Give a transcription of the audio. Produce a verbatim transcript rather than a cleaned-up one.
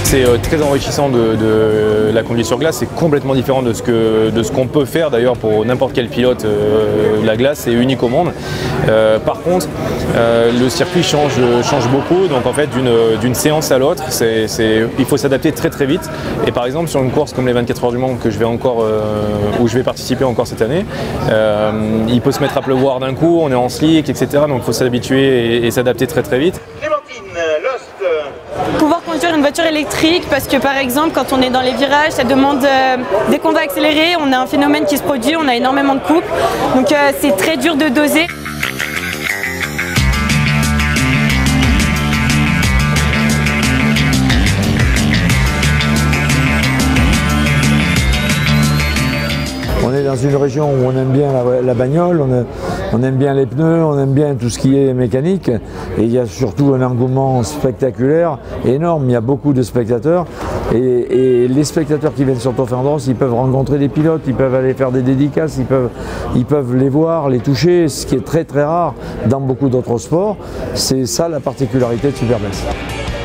C'est très enrichissant de, de la conduite sur glace, c'est complètement différent de ce que, de ce qu'on peut faire d'ailleurs pour n'importe quel pilote. Euh, la glace, c'est unique au monde. Euh, par contre, euh, le circuit change, change beaucoup, donc en fait d'une séance à l'autre, il faut s'adapter très très vite. Et par exemple sur une course comme les vingt-quatre heures du Mans que je vais encore, euh, où je vais participer encore cette année, euh, il peut se mettre à pleuvoir d'un coup, on est en slick, et cetera. Donc il faut s'habituer et, et s'adapter très très vite. Pouvoir conduire une voiture électrique parce que par exemple quand on est dans les virages ça demande, euh, dès qu'on va accélérer on a un phénomène qui se produit, on a énormément de couple, donc euh, c'est très dur de doser. On est dans une région où on aime bien la, la bagnole, on, a, on aime bien les pneus, on aime bien tout ce qui est mécanique. Et il y a surtout un engouement spectaculaire, énorme, il y a beaucoup de spectateurs. Et, et les spectateurs qui viennent sur Tour Flandre, ils peuvent rencontrer des pilotes, ils peuvent aller faire des dédicaces, ils peuvent, ils peuvent les voir, les toucher, ce qui est très très rare dans beaucoup d'autres sports. C'est ça la particularité de Superblaze.